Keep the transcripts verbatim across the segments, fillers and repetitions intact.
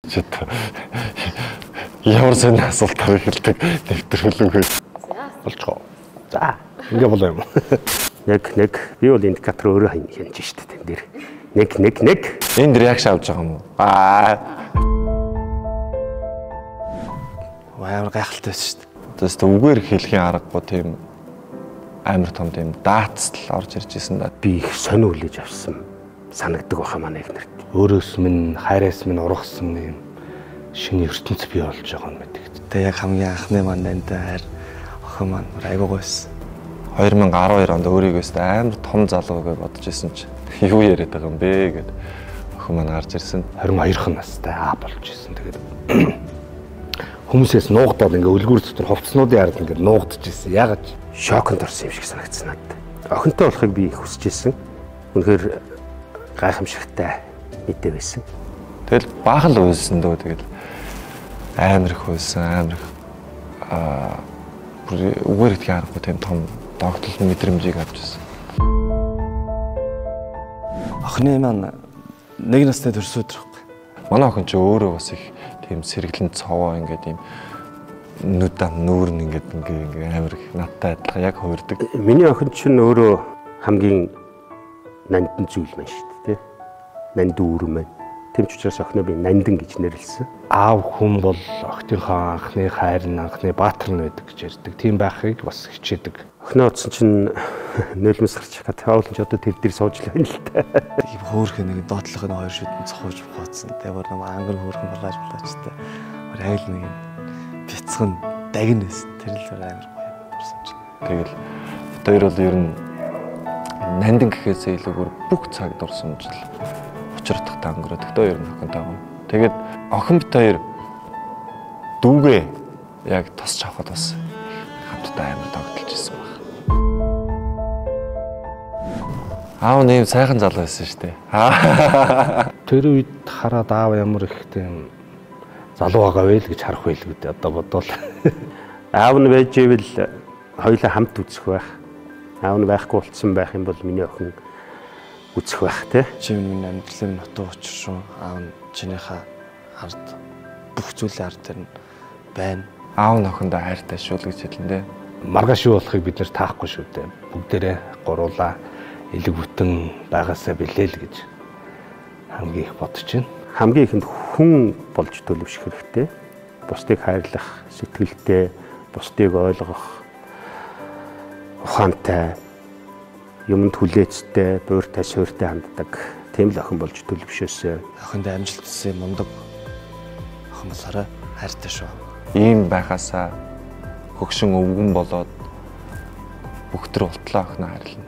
Чөтө. Ямар сони асуултаар хэлдэг нэвтрүүлгүй. Болчихоо. За, ингэ болоо юм. Нэг нэг би бол индикатор өөрөө хянж штэ тэн дээр. Нэг нэг нэг. Энд реакшн авч байгаа юм уу? Аа. Амар гайхалтай байсан штэ. Тэст үгээр хэлхийн аргагүй тийм амар том тийм даацл орж ирж исэн да. Би их сонио хүлээж авсан санагддаг баха манай ихнэрт. Өөрөөс минь хайраас минь ургасан юм шинэ ертөнц бий болж байгаа юм байдаг. Тэгээ яг хамгийн анхны мандантай хайр охин маань айгуу гойсон. хоёр мянга арван хоёр онд өөрийгөө амар том залуу гэж бодож исэн чи юу яриад байгаа юм бэ гэд охин маань гарч ирсэн. харин хоёрхан настай аа болж исэн. Тэгээд хүмүүсээс нуугдаад ингээ үлгүүр дотор хувцснуудын ард ингээ нуугдж исэн. Ягаад шоконд орсон юм шиг санагдсан надад. Охинтой болохыг би их хүсэж исэн. Үнэхээр гайхамшигтай мэдээ байсан. Тэгэл бахан л үйлсэн дөө тэгэл амар их үйлсэн амар их аа үгээр итгэх аргагүй тийм том догтлол мэдрэмжийг авч ирсэн. Охины маань нэг настай төрсөн өдөр байхгүй. Манай охин ч өөрөө бас их тийм сэргэлэн цовоо ингээд юм нүд ам нүүрн ингээд ингээ амар их надтай адилхан яг хувирдаг. Миний охин ч өөрөө хамгийн нандин зүйл маань шүү дээ, тий. Нанд үүрэн маань. Тэм ч учраас охиноо би нандин гэж нэрлэсэн. аав хүн бол охтынхоо анхны хайр нь анхны баатар нь байдаг гэж ярьдаг. Тийм байхыг бас хичээдэг. Охиноо утсан чинь нулимс гарч катаул ч одоо тэр дээр сууж л байна л та. Тийм хөөрхөн нэг доотлохын хоёр шүтэн цохож бохоцсон. Тэгээ нэг ангар хөөрхөн балааж балаачтай. Айл нэг бяцхан дагн байсан. Тэр л амар гоё болсон чинь. Тэгэл хоёр бол ер нь нандин гэхээсээ илүүгээр бүх цаг дурсамжил учирдахтай өнгөрөөд тэр хоёр нь охинтой байгаа. Тэгээд охин бит хоёр дүүгээ яг тосч авахд бас хамтдаа амар тогтолж ирсэн баг. Аав нэм сайхан залуу байсан шүү дээ. Тэр үед хараад аав ямар их тийм залуу байгаа вэ л гэж харах байл гэдэг одоо бодвол. Аав нь байж ивэл хоёулаа хамт үзэх байх. Аав нь байхгүй болцсон байх юм бол миний охин үзэх байх тий. Чи миний амьдралын нутуу учир шүү. Аав нь чинийхээ ард бүх зүйлийн ард дээр нь байна. Аав нь охиндоо хайртай шүү л гэж хэлэндээ. Маргааш юу болохыг бид нэр таахгүй шүү дээ. Бүгдээрээ гуруулаа элэг бүтэн байгаасаа билээ л гэж хамгийн их бодож байна. Хамгийн ихэнд хүн болж төлөвшөх хэрэгтэй. Бусдыг хайрлах, сэтгэлтэй, бусдыг ойлгох, ухаантай, юмд хүлээцтэй, буйртай, суйртай ханддаг тийм л охин болж төлөвшөөсэй. Охинд амжилт хүссэн мундаг охин болоорой, хайртай шүү. Ийм байхасаа хөгшин өвгөн болоод бүх төр ултлаа охиноо хайрлана.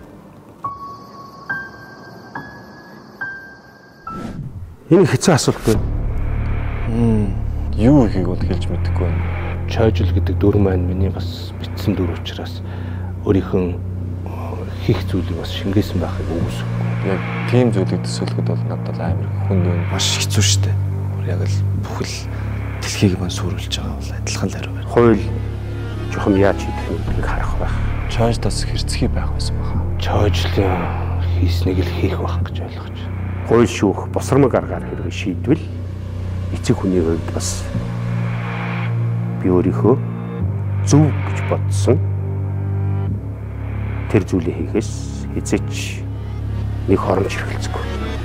Энэ хэцүү асуулт байна. Мм, юу ихийг бол хэлж мэдэхгүй байна. Чойжл гэдэг дүр маань миний бас битсэн дүр учраас өөрийнхөө хийх зүйлийг бас шингээсэн байхыг үгүйсэхгүй. Яг тийм зүйлийг төсөөлөхөд бол надад амар хүнд байна. Маш хэцүү шттэ. Яг л бүхэл дэлхийг маань сүрүүлж байгаа бол адилхан л хариу байна. Хууль жоохон яаж хийх вэ харах байх. Чойжлоос хэрцгий байх байсан баха. Чойжлын хийснийг л хийх байх гэж ойлгож. Хууль шүүх, босромог аргаар хэрэг шийдвэл эцэг хүний хувьд бас би өөрийнхөө зөв гэж бодсон тэр зүйлийг хийхээс эзэж нэг хоромж хэрэгэлцэхгүй.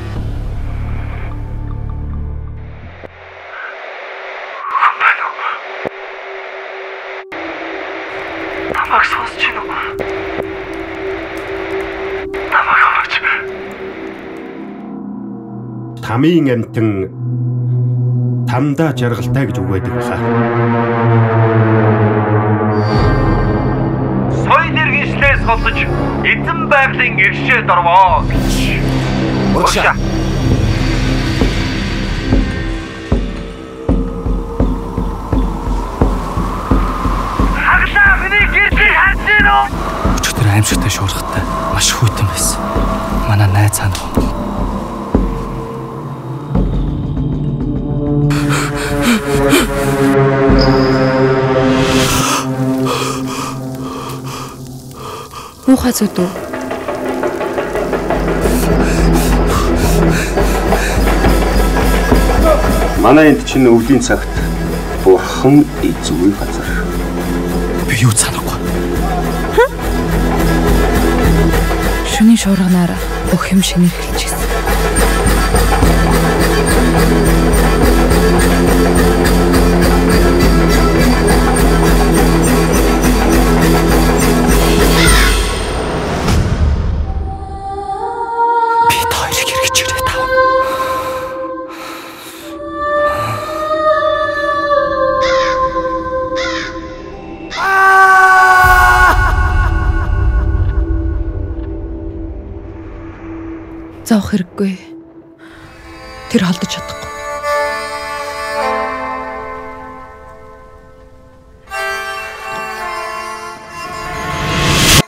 Тамаг сонсч байна уу? Тамаг орооч. Тамийн амтэн тамдаа жаргалтай гэж үгээдэг хаа. Соёл иргэншлээс голж эзэн байгалийн иршээд орвоо гэж. Уушаа. Хаглаа миний гэрчийг хатсан уу? Өчигдөр аимшигтай шуурхтай маш хүйтэн байсан. Манай найз цаана. Муухай зүд үү? Манай энд чинь өвлийн цагт бурхан эзгүй газар. Би юу санахгүй. Шөнийн шуурганаар бүх юм шинээр эхэлчихсэн. Би тойлог хэрэгж ирээ тав. Заах хэрэггүй. Тэр холдож чадахгүй.